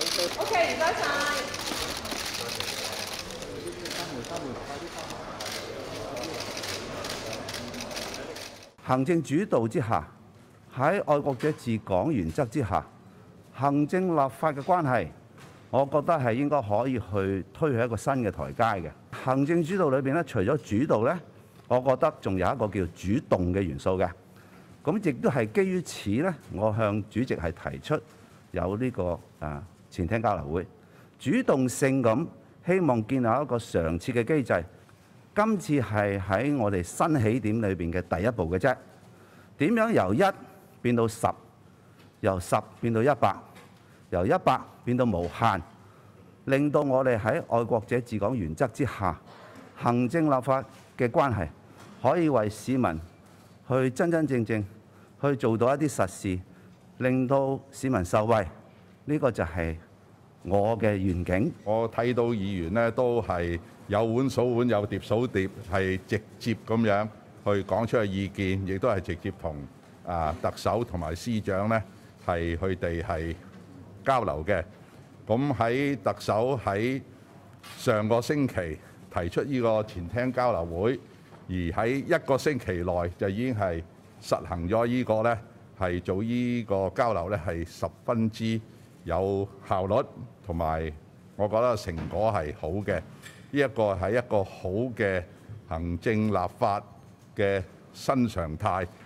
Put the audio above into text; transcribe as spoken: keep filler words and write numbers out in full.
OK，唔該晒。 行政主導之下，喺愛國者治港原則之下，行政立法嘅關係，我覺得係應該可以去推去一個新嘅台階嘅。行政主導裏邊咧，除咗主導咧，我覺得仲有一個叫主動嘅元素嘅。咁亦都係基於此咧，我向主席係提出有呢個啊前廳交流會，主動性咁希望建立一個常設嘅機制。今次係喺我哋新起點裏邊嘅第一步嘅啫。點樣由一變到十，由十變到一百，由一百變到無限，令到我哋喺愛國者治港原則之下，行政立法嘅關係可以為市民去真真正正去做到一啲實事，令到市民受惠。呢個就係我嘅願景。 我睇到議員呢都係有碗數碗，有碟數碟，係直接咁樣去講出嘅意見，亦都係直接同啊特首同埋司長呢係佢哋係交流嘅。咁喺特首喺上個星期提出呢個前廳交流會，而喺一個星期內就已經係實行咗呢個呢係做呢個交流呢係十分之有效率，同埋我覺得成果係好嘅。呢一個係一個好嘅行政立法嘅新常態。